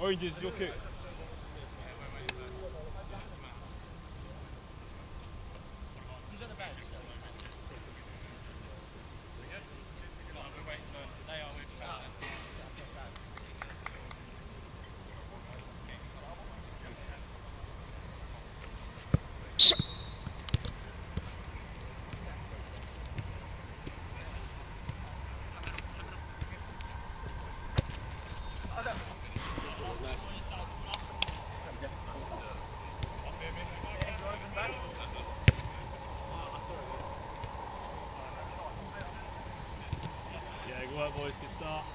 Oranges, your kick. Yeah, good work boys, good start.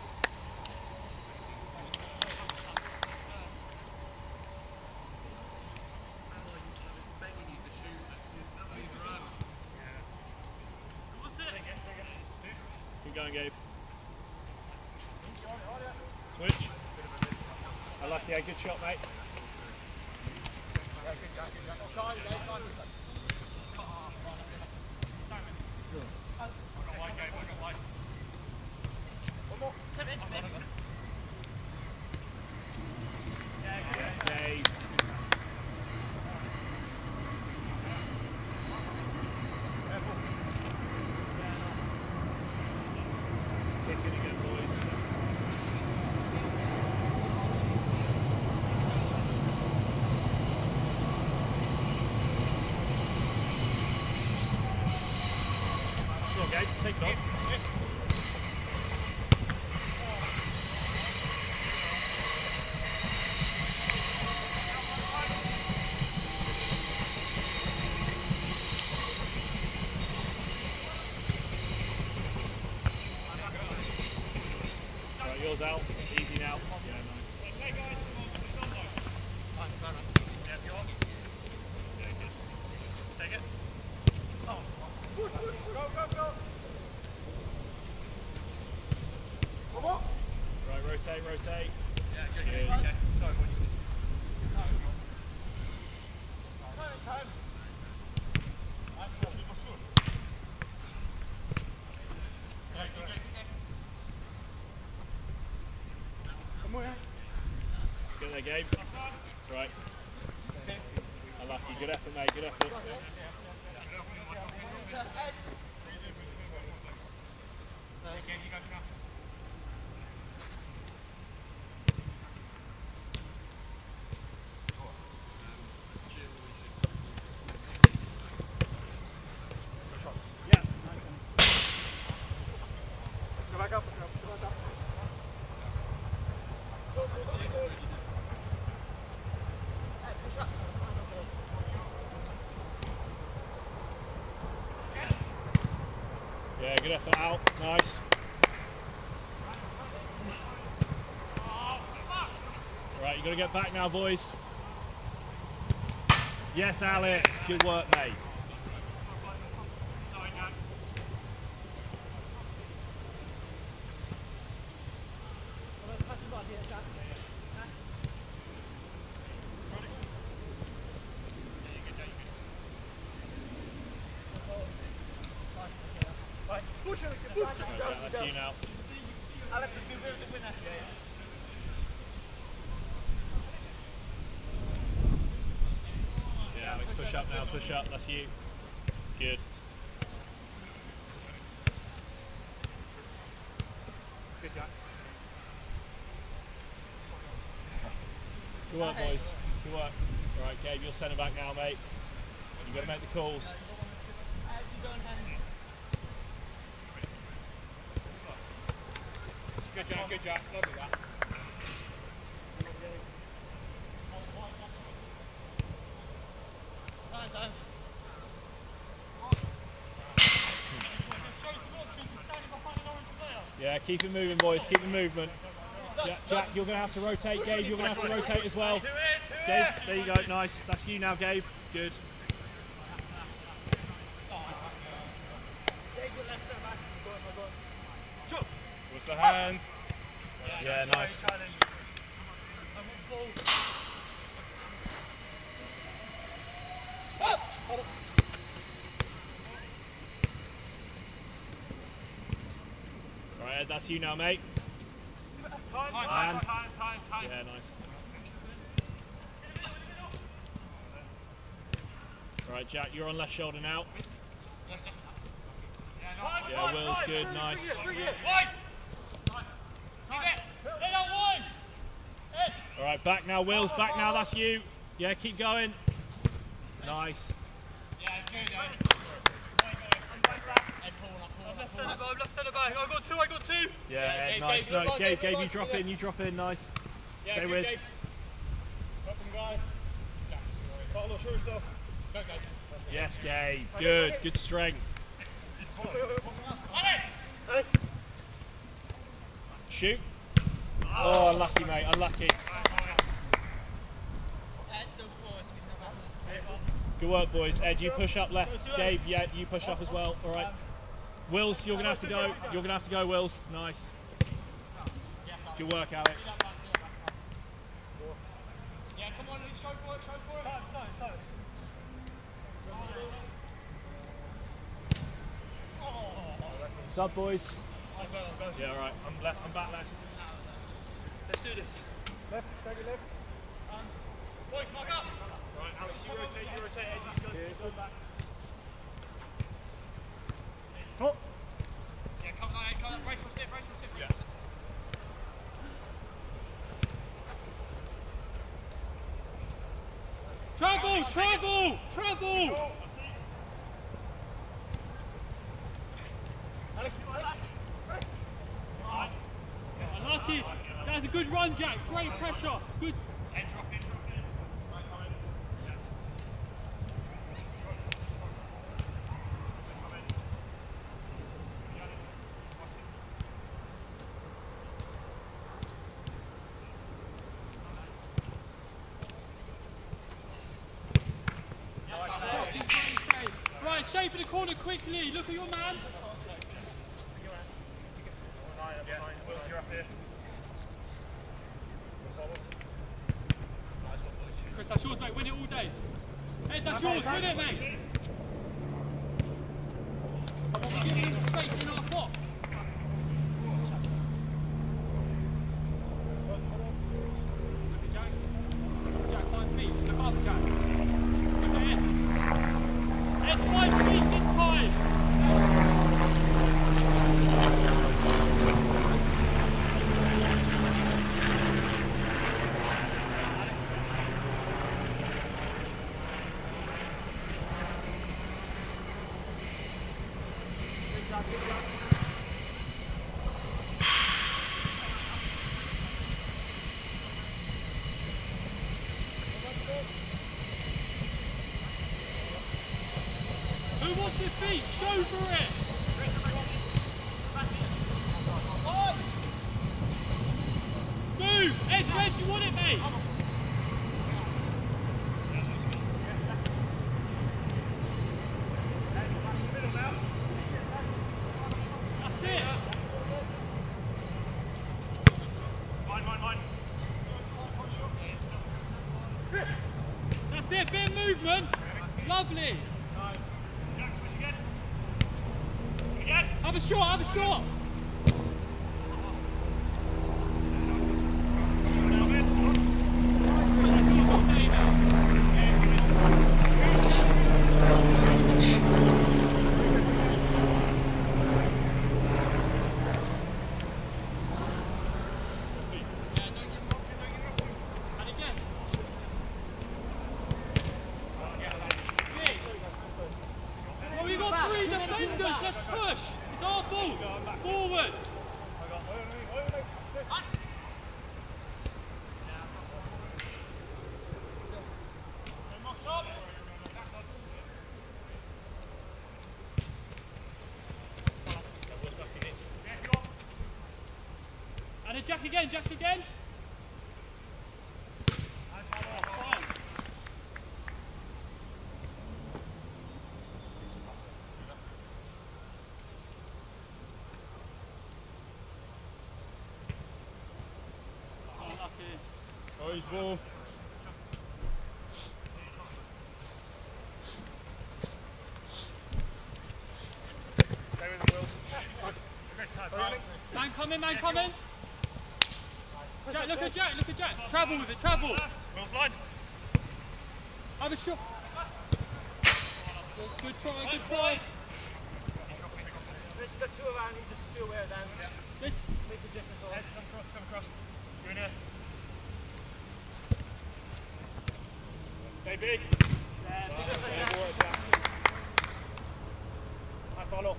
Keep going, Gabe. Switch. I like it, good shot, mate. Yes, Gabe. Kick it again, boys. Come on, Gabe, take it on. Right, yours out. Easy now. Yeah, nice. Take it. Oh. Push, push. Go, go, go. Come on. Right, rotate, rotate. Yeah, good. Okay. Sorry, boys. Time. Come on, get there, Gabe. Right. Unlucky. Good effort, mate. Good effort. Yeah. Go back up. Go back up. Yeah, good effort out. Nice. Right, you got to get back now, boys. Yes, Alex. Good work, mate. Push it, push it. Yeah, that's you now. Alex has been the winner. Yeah, Alex, push up now, push up. That's you. Good. Good job. Good work, boys. Good work. All right, Gabe, you're centre back now, mate. You've got to make the calls. Good job, good job. Lovely that. Yeah, keep it moving, boys. Keep the movement. Jack, you're going to have to rotate. Gabe, you're going to have to rotate as well. Gabe, there you go. Nice. That's you now, Gabe. Good. With the hands. Yeah, nice. Right, that's you now, mate. Time. Yeah, nice. Alright, Jack, you're on left shoulder now. Yeah, Will's good, nice. Alright, back now, Will's back now, that's you. Yeah, keep going. Nice. Left centre back. I got two. Yeah, nice. No, Gabe, you drop in, nice. Stay with. Drop them, guys. Not sure yourself. Go, Gabe. Yes, Gabe. Good strength. Shoot. Oh, unlucky, mate, unlucky. Good work, boys. Ed, you push up left. Gabe, yeah, you push up as well. All right. Wills, you're gonna have to go. You're gonna have to go, Wills. Nice. Good work, Alex. Yeah, come on, show for it. Sub, boys. Yeah, all right. I'm back left. Let's do this. Left, take it left. Boy, mark up. Right, Alex, you rotate, Eddie, go back. Stop. Yeah, come on, brace for sit. Yeah. Travel! Unlucky. That's a good run, Jack. Great pressure. Good. Drop in. Right, shape in the corner quickly. Look at your man. Wills, you're up here. Chris, that's yours, mate. Win it all day. Ed, that's yours. Win it, mate. Give him space in our box. Look at Jack. Jack, 5 feet. Look up, Jack. Look at Ed. Ed's 5 feet this time. Who wants his feet? Show for it! Move! Ed, where do you want it, mate? That's it! Mine. That's it, bit of movement! Lovely! Jack, switch again. Have a shot! We've got 3 defenders, let's push! It's our ball! Forward! And a Jack again! Boys, ball. Stay with the Wills. Man coming! Jack, look at Jack! Travel with it, travel! Wills line. Have a shot! Good try, good try. Let's go two around and just still wear them. Let's Make the difference. Ed, come across. You're in here. Stay big. Nice ball up.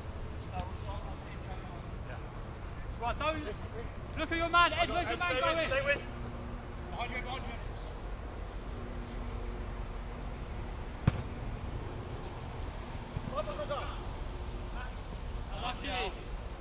right, don't look at your man, Ed, where's your man going? Stay with. Behind you, behind you. Lucky.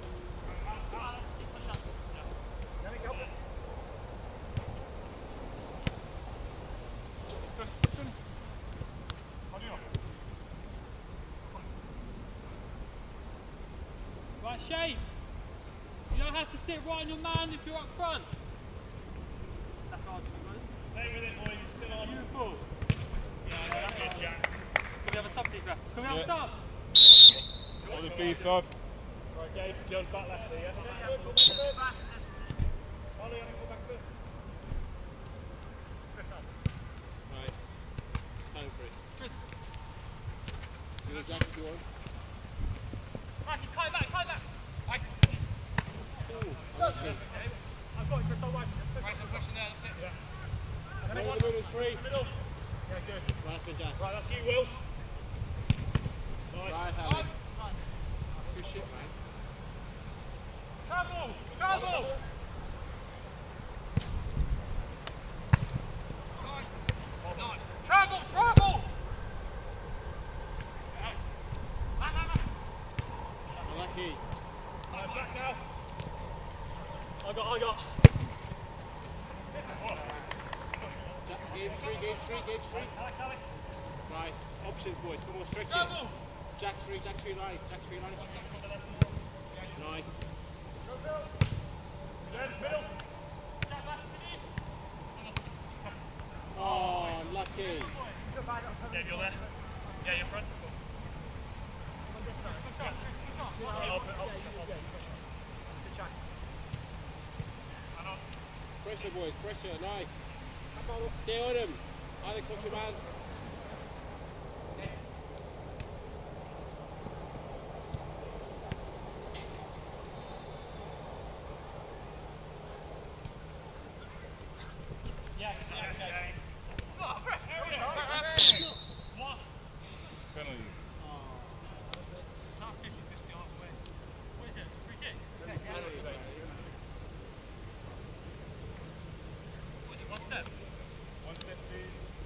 Right, Shane. You don't have to sit right on your man if you're up front. That's hard to do, man. Stay with it, boys. It's still on. Beautiful. Yeah, that's good, Jack. Can we have a sub, Deeper? Can we have a sub? I'll just be sub. Right, Gabe, you're back left there, yeah? Ollie, on your full back foot. Nice. Time for it. Chris. You know Jack if you want? Mikey, cut back, cut back. I've got it, just don't wipe it. Right, I'm pushing there, that's it. Yeah. Go in the middle, three. Middle. Yeah, good. Nice one, Jack. Right, that's you, Wills. Nice. Right, Alex. Good shit, man. Travel! Travel! Nice. Travel! Travel! Lucky. I'm back now. I got. Game three. Alex. Nice. Options, boys. Come on, stretch it. Travel! Jack's free line. Nice. Good, middle. Oh, lucky. Gabe, you're there. Yeah, you're front. Push up. Pressure, boys. Pressure. Nice. Stay on him. Alex, watch your man. Penalty. Not 50-50 halfway. What is it? Free kick? What is it? 1 step? 150.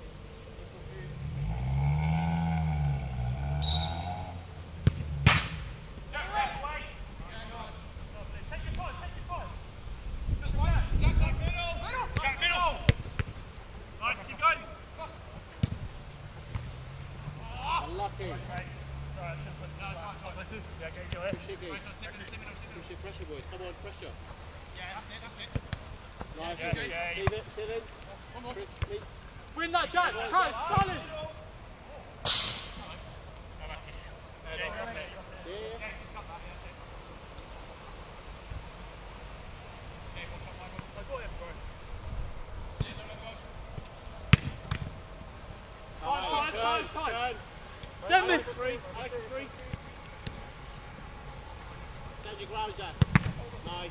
Jack, middle. Nice, keep going. Unlucky. Yeah, get your head. Push it, pressure, boys. Come on, pressure. Yeah, that's it. Nice. Yes, yeah. Leave it, sit in. Chris, leave. Win that, Jack! Challenge! Yeah. Time. Send this! Alex is free. Stand your ground, Jack. Nice.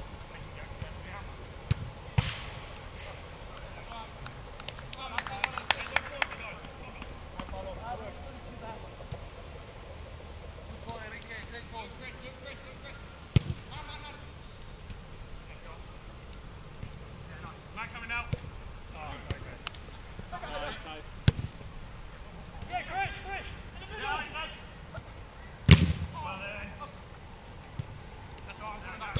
Man coming out. Nice. Yeah, great! Well then. That's all I'm coming back.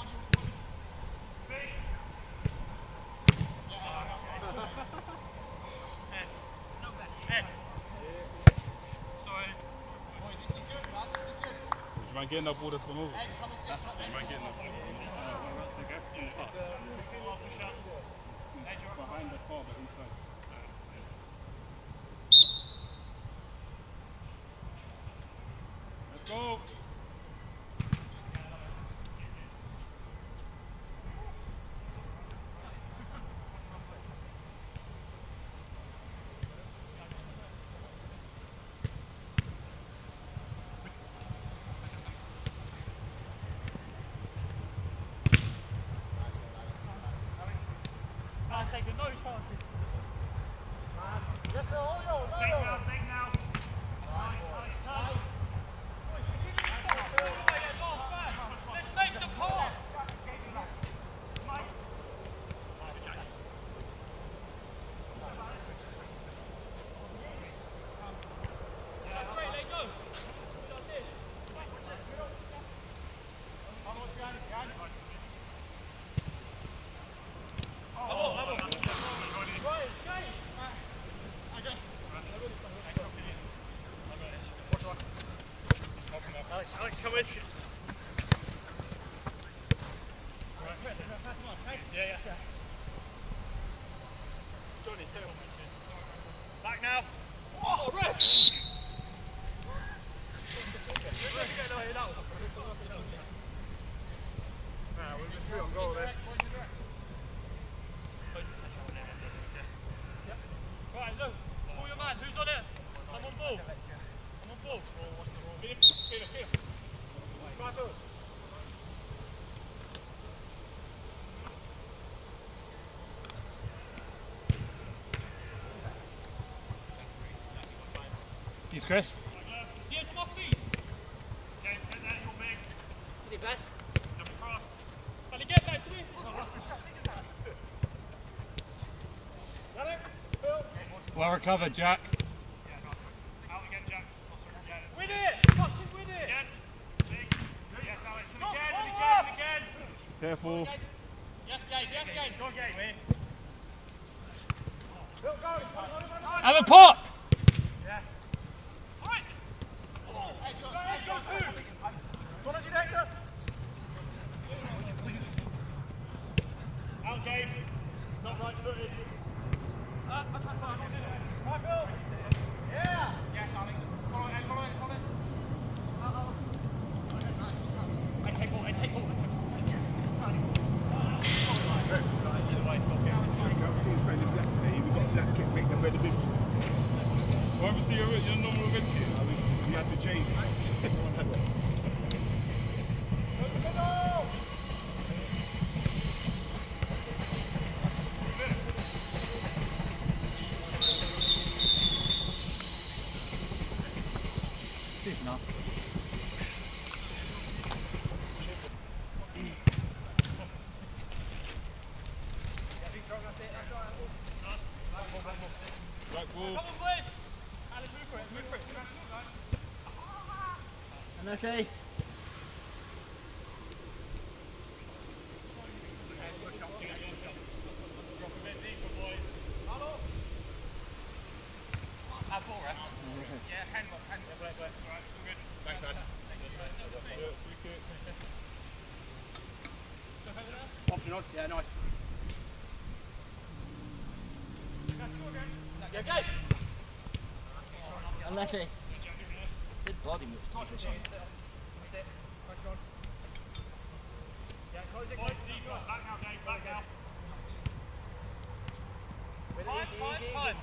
Big. Sorry. Would you mind getting that ball that's gone over? Behind the car, but inside. Let's go! taking no chances. Yes, sir, hold on. Big now. Alex, turn. Let's make the pass. That's great, let go. Alex, come in. Yeah. Johnny, stay on. Back now. Oh, ref! We'll just do it on goal then. Right, look, call your man. Who's on it? I'm on ball. I'm on ball. Feel. Thanks, Chris. Yeah, to my feet. Okay, get that, you're big. Get it back. Double cross. And get back to me. Well recovered, Jack. Out again, Jack. Win it! Fucking win it! Again. Big. Yes, Alex. And again. Careful. Yes, Gabe. Go, Gabe. Have a pop! Out, Gabe. Not right footed. What happened to your normal red kit? You have to change it. Decent enough. Black ball. Come on, boys! Alex, move for it. And okay. Thanks, man. Option on. Yeah, nice. Yeah, Gabe! Unlucky. Good body move. Back now, Gabe. Back now. Time.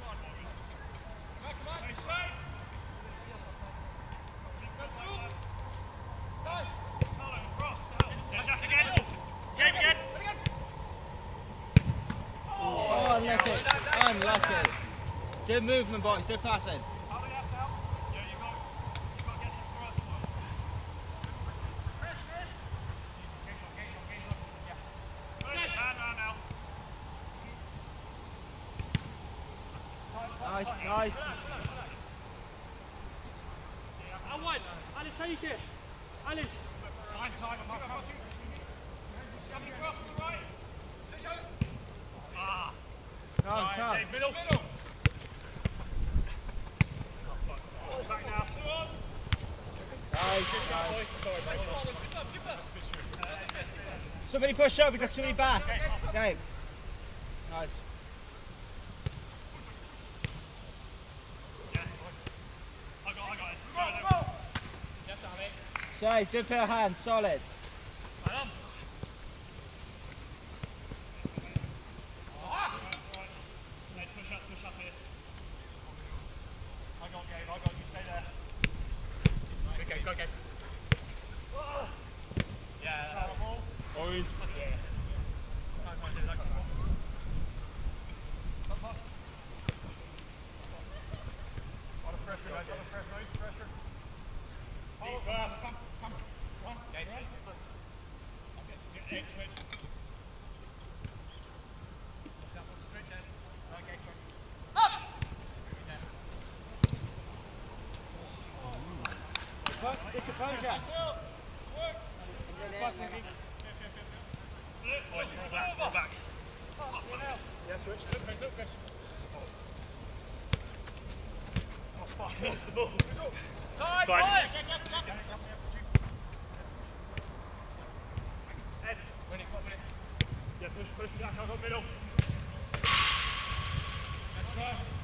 Yeah, Jack again. Gabe again. Oh, unlucky. Unlucky. Good movement, boys. Good passing. Yeah, you got to get this cross. Nice. Owen, Alice, take it. Alice. Time. Coming across to the right. Come. Dave, middle. Back now. Somebody push up. We've got somebody back. Game. Nice. I got it. So, good pair of hands. Solid. Push up here. I got Gabe. You stay there. Good, go, Gabe. Yeah. Orange. Composure. Boys, roll back. Yeah, switch. Look. Oh, fuck, that's the ball. Fine. Ed, win it. Yeah, push back, I've got middle. That's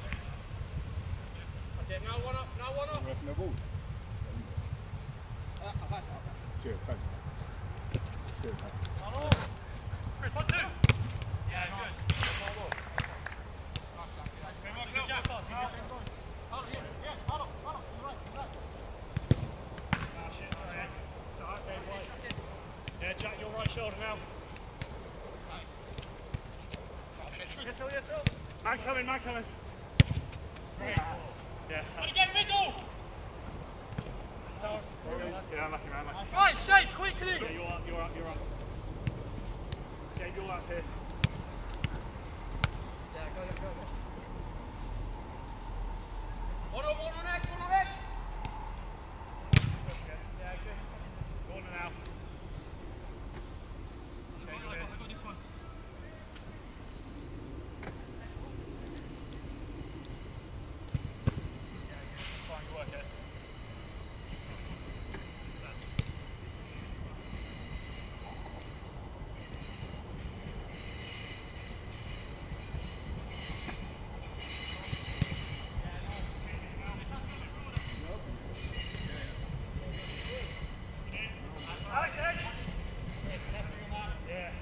it, now one up. No ball. I'll pass it. Cheers, thanks. Cheers, thanks. Chris, 1, 2. Yeah, good. Good job, boss. Yeah, Jack, your right shoulder now. Yes, sir. Man coming. Yeah. Get middle! Yeah, I'm lucky, man. Right, shape, quickly! Yeah, you're up. Yeah, you're up here. Yeah, go. One on edge! Yeah, good. Corner now. I got this one. Fine, good work, Ed. Alex, Edge! Yeah.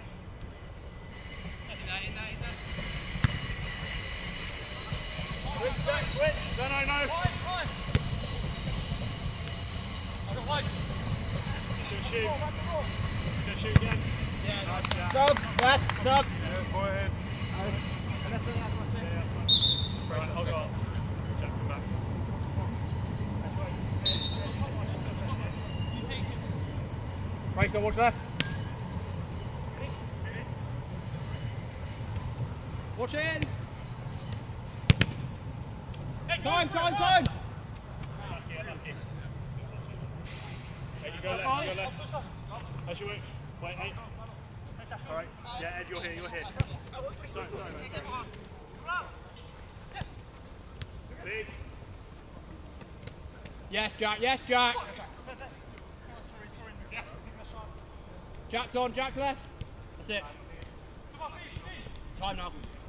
Switch! No. Should shoot again. Yeah, nice shot. Sub. Yeah, go ahead. Right, hold on. Jack, come back. Right, so watch left. Watch in. Time. Lucky. Ed, you go left. As you wait, Ed. Alright, yeah, Ed, you're here. Sorry, mate. Please. Yes, Jack. Jack's on, Jack's left. That's it. Time now.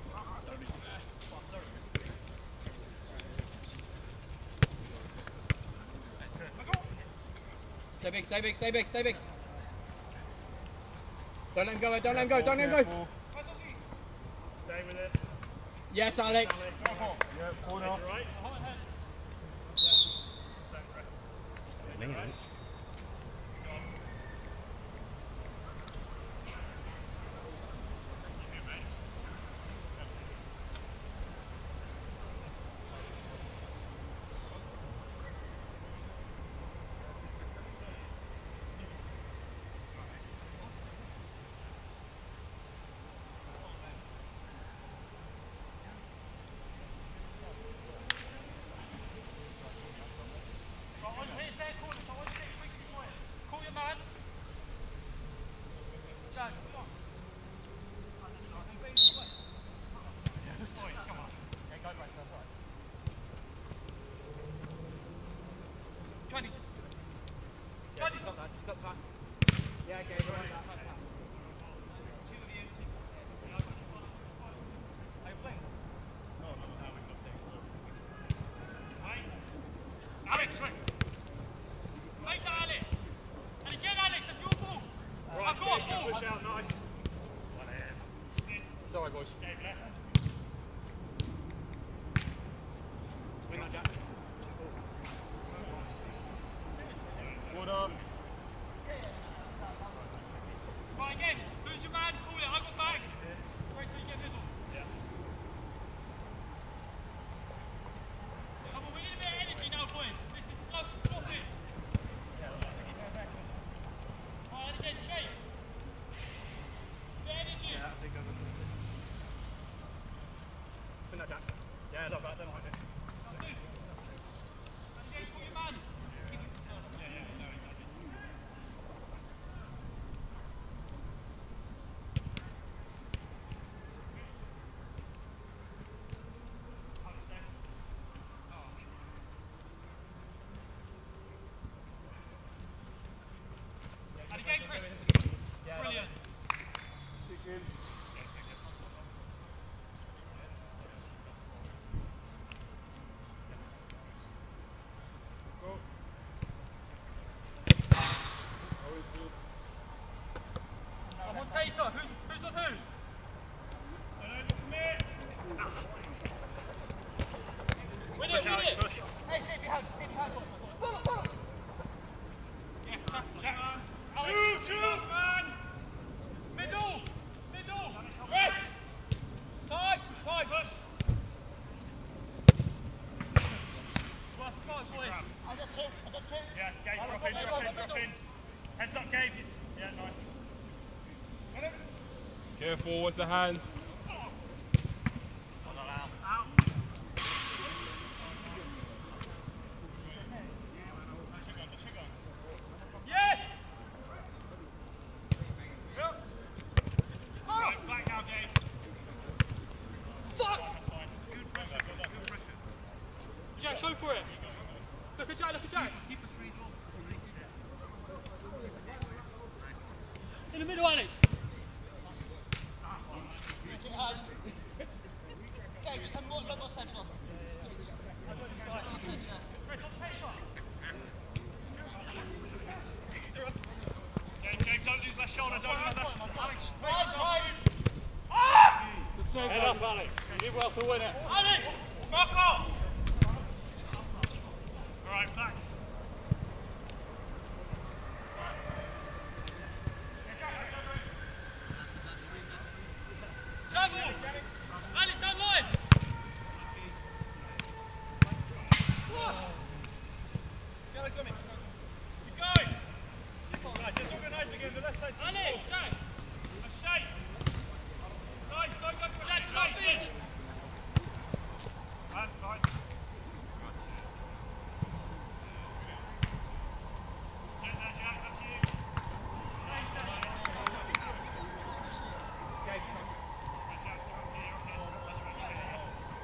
Stay big. Don't let him go. Stay with it. Yes, Alex. Yeah, corner. Right. Call your man. Jack, come on. Boys, come on. Yeah, go back, that's right. 20. Just got that. Yeah, okay. Right. Are you playing? Alex, wait. Make that Alex. And again, Alex, that's your ball. Right, Go on, ball. push out, nice. Sorry, boys. Win that, Jack. Well done. Right, again. Who's your man? Call it. I got back. Wait till you get middle. Yeah. Come on, we need a bit of energy now, boys. This is stop it. Right, and again, shape. Bit of energy. Yeah, I think I'm going to win that, Jack. Yeah, love that, don't mind it. And again, call your man. Keep it. drop in. Heads up, Gabe. Yeah, nice. Careful with the hand. Yes! Right, back now, Gabe. Fuck! That's fine. Good pressure, good pressure. Jack, show for it. Look at Jack, look at Jack. Keep us reasonable. In the middle, Alex. Okay, just have a little more central. Gabe, don't lose left shoulder, don't lose left. Alex, Head up, Alex. You did well to win it. Alex! Fuck off! Alright, back. Travel! Alex, down line! Keep going! Nice, let's organise again, the left side. Alex, Jack! A shape! Nice, don't go for Jack, a stop shape! it! Man, fine. Get there, Jack, that's you. Nice, Jack. Right, Jack, you're okay. That's right, you get it.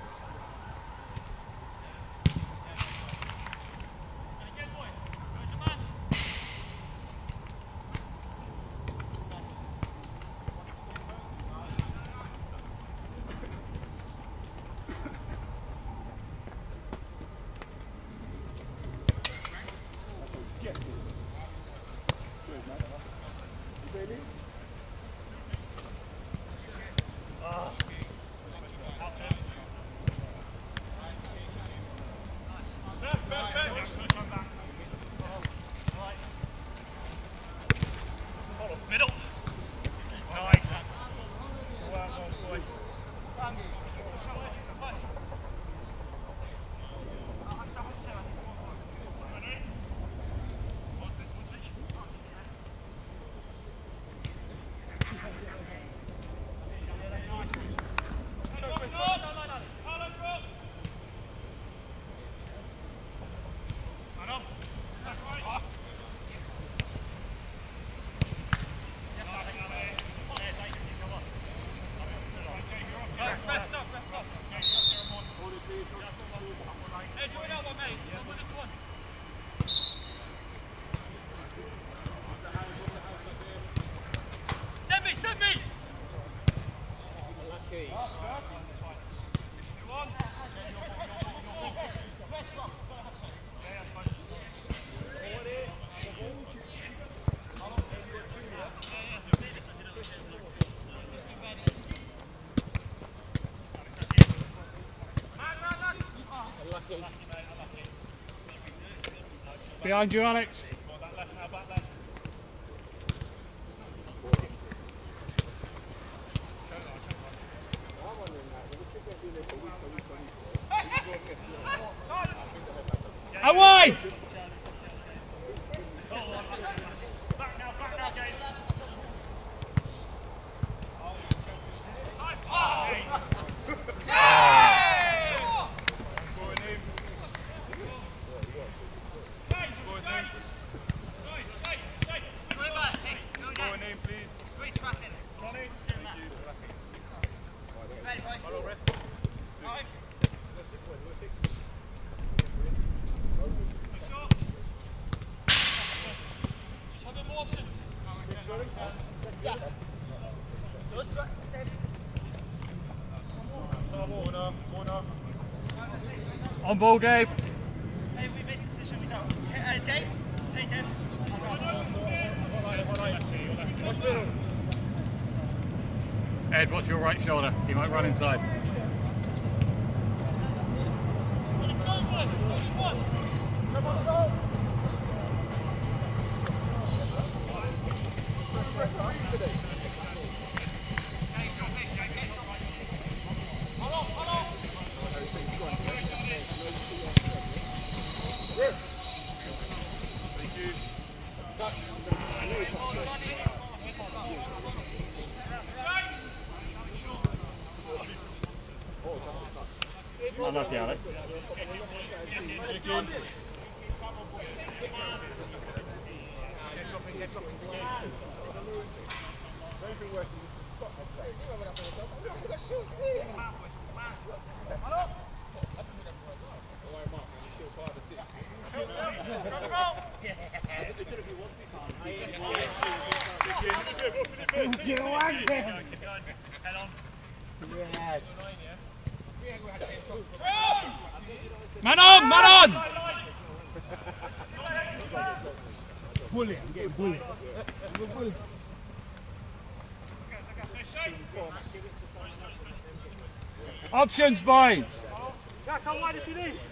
And again, boys. Where's your man? Middle. Nice. Well done, boy. Enjoy that one, mate. Come with this one. Send me, send me! Behind you, Alex. Back left now, back left. Away! Back now, Gabe. On ball, Gabe. Hey, we made the decision we don't. Gabe, just take him. Ed, watch your right shoulder. He might run inside. Let's go, boys. Come on, go. Thank you. Unlucky, Alex. Man on, man on! Bully, I'm getting bullied. Bully. Options, boys! Jack, how wide if you need?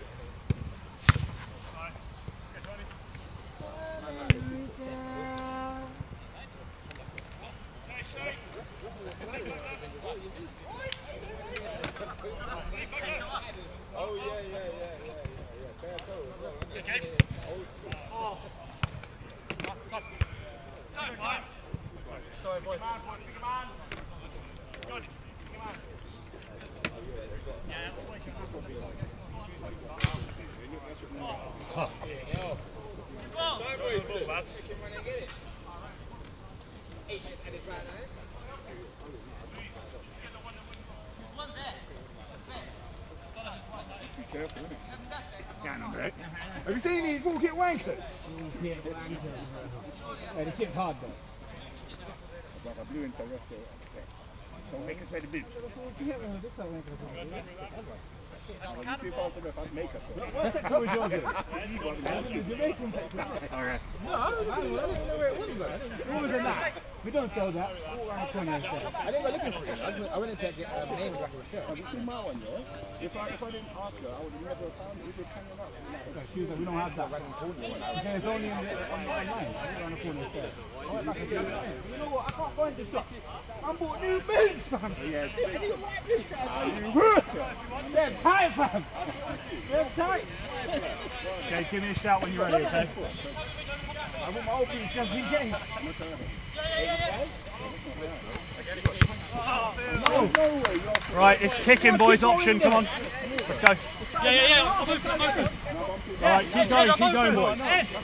Oh, yeah. Fair goal. Old school. Sorry, boys. Have you seen these full kit wankers? Yeah, the kit's hard though. Don't make us wear the boots. What sector was yours in? Jamaican sector. Okay. No, I don't know where it was. It was in that. We don't sell that. All around the corner is there. I didn't go looking for it. I went into get name back of a shirt. Have you seen my one, yeah? If I didn't ask her, I would have never found it. It was just hanging up. She was like, we don't have that random corner one. It's only in the online. Around the corner is there. I went back and said, you know what? I can't find this shop. I bought new boots, fam. Yeah. They're tight, fam. They're tight. Okay, give me a shout when you're ready, okay? I want my old boots just in case. Right, it's kicking, boys. Option, come on. Let's go. Yeah. I'm open. Alright, keep going, boys.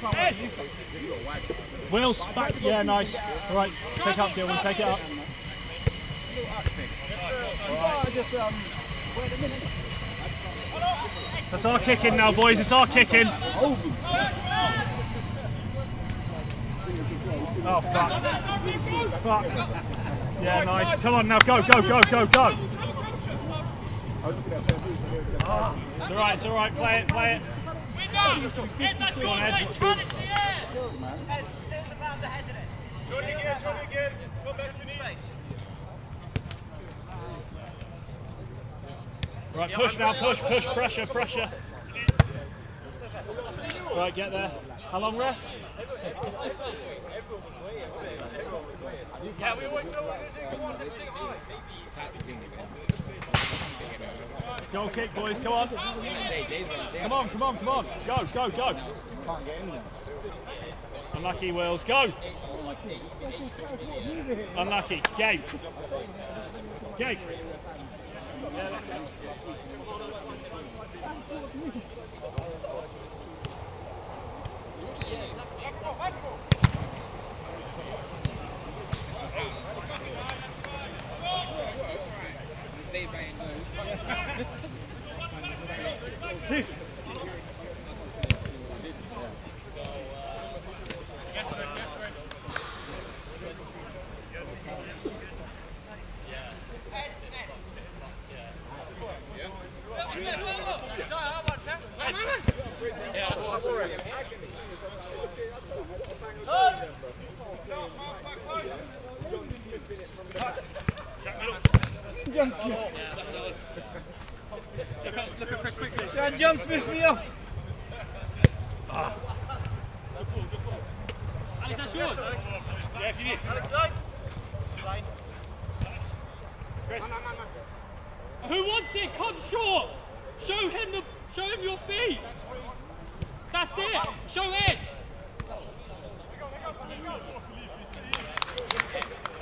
Wheels, back, yeah, nice. Alright, take up, Gilman, take it up. That's our kicking now, boys, it's our kicking. Oh, fuck. Fuck. Yeah, nice. Come on now, go. It's alright, play it. Go on, Ed. Johnny again. Come back to me. Right, push now, push, pressure. Right, get there. How long, ref? Yeah, we wouldn't know what to do. Come on, let's stick high. Goal kick, boys, come on. Come on. Go. Unlucky, Wills, go. Unlucky, game. Please. John Smith me off. Alex, that's yours. Yeah, if you need. Alex, go. Fine. Who wants it? Come short. Show him your feet. That's it. Show Ed.